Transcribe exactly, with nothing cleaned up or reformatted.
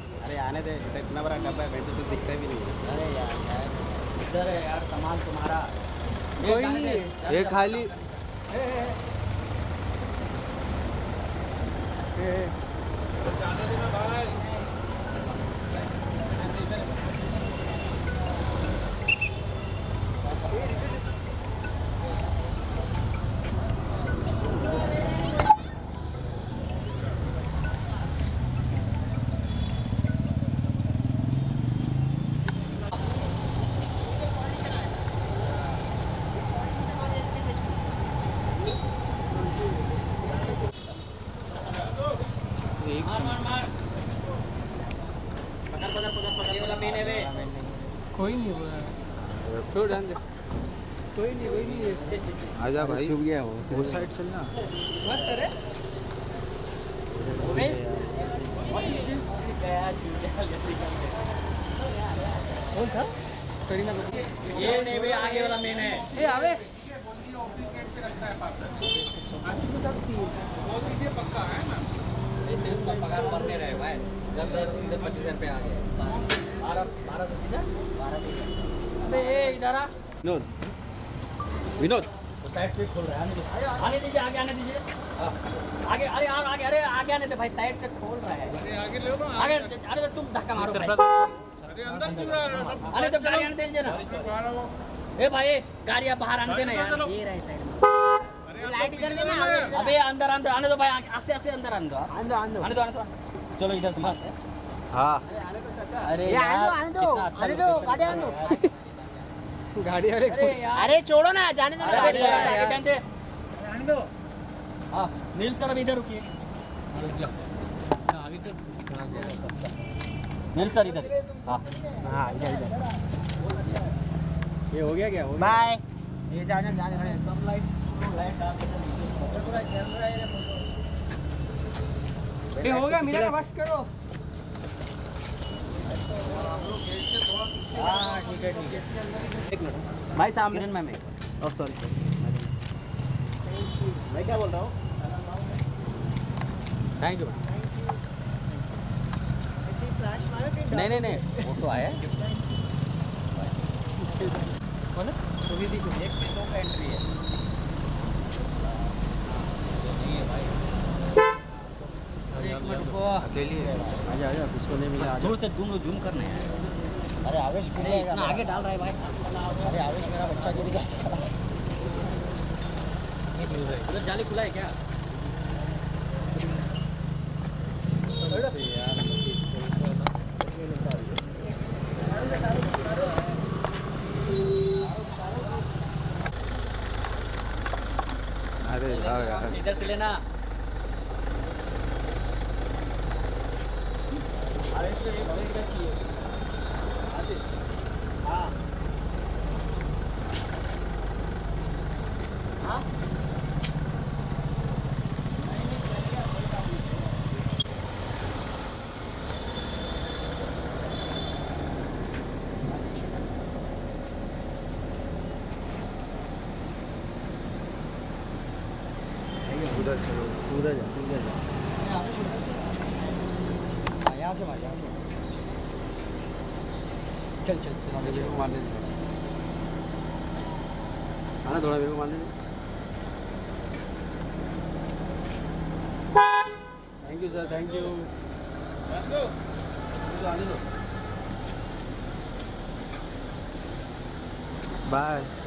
अरे आने दे, इतना बड़ा डब्बा है, तो दिखता भी नहीं है। अरे यार इधर है यार सामान तुम्हारा। कोई नहीं, ये खाली जाने देना भाई। कोई नहीं छोड़ दे, कोई नहीं कोई नहीं। आजा भाई, छुप गया वो वो साइड चलना मस्त है। कौन था? ये नहीं भाई, आगे वाला मेन है। ये आवे पक्का है ना, इसका पगार बढ़ नहीं रहे भाई। दस हजार सीधे पच्चीस हजार पे आ गए। बारह बारह से सीधा बारह। अबे ये इधर आ विनोद, विनोद तो साइड से खोल रहा है। आने दीजिए, आगे आने दीजिए। आगे अरे यार आगे, अरे आगे आने दे भाई, साइड से खोल रहा है। अरे आगे ले लो ना, आगे अरे तो तुम धक्का मारो भाई। अरे अंदर क्यों रहा है? अरे तो गाड़ी आने दीजिए ना। ए भाई गाड़ी आप बाहर आने देना यार। ये रहा है साइड में। लाइट इधर देना। अबे अंदर आने दो, आने दो भाई, आस्ते आस्ते अंदर आने दो। आने दो आने दो आने दो आने दो। चलो इधर से मारते हैं। हाँ अरे यार आने दो आने दो गाड़ी आने दो। गाड़ी वाले अरे यार अरे छोड़ो ना, जाने दो ना। अरे आगे जानते आने दो। हाँ नील सर अब इधर रुकिए। नील सर इधर। हाँ हाँ इधर इधर। ये हो गया क्या? बाय। ये जाने जाने खड़े। सब लाइट लाइट डाल के पूरा चल रहा है। ये हो गया, मिला बस करो। हाँ ठीक है ठीक है। एक मिनट भाई, सामने किरण मैम है। ओह सॉरी, मैं क्या बोल रहा हूँ? Thank you. ऐसे ही फ्लैश मारो कि नहीं नहीं नहीं वो तो आया है। कौन है? सुविधि को एक में दो का एंट्री है। नहीं है भाई। एक मिनट को अकेली है। आजा आजा, किसको नहीं मिला? दूर से दूर जूम करना है। अरे आवेश अरे इतना आगे डाल रहा है भाई। अरे आवेश मेरा बच्चा गिर गया। उधर जाली खुला है क्या? अरे यार इधर से लेना। अरे इसको एक मिनट का चाहिए। हाँ हाँ उधर चलो, उधर जा उधर जा। यहाँ से मार, यहाँ से चल चल चल। मेरे को मारने दे, आना थोड़ा मेरे को मारने दे। Thank you sir, thank you. आने दो। बाय।